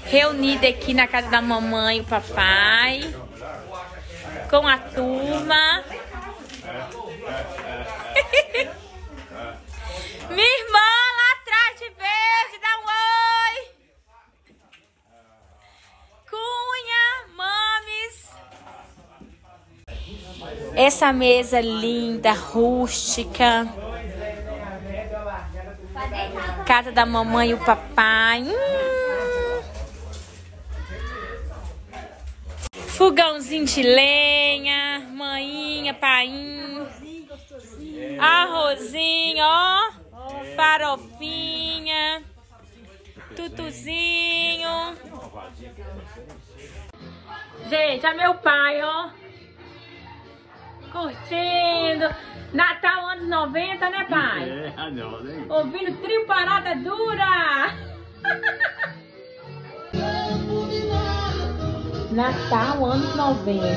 Reunida aqui na casa da mamãe e o papai, com a turma. Minha irmã lá atrás de verde, dá um oi. Cunha, mames. Essa mesa linda, rústica. Casa da mamãe e o papai. Fogãozinho de lenha, maninha, painho, arrozinho, ó, farofinha, tutuzinho. Gente, é meu pai, ó, curtindo. Natal anos 90, né, pai? Ouvindo Trio Parada Dura. Natal, anos 90.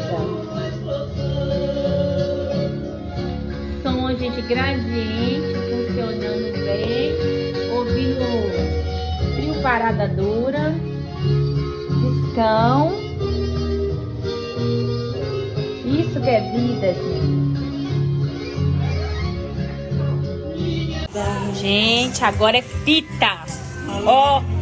Som, gente, gradiente, funcionando bem. Ouvindo Trio Parada Dura. Discão. Isso que é vida, gente. Gente, agora é fita. Ó.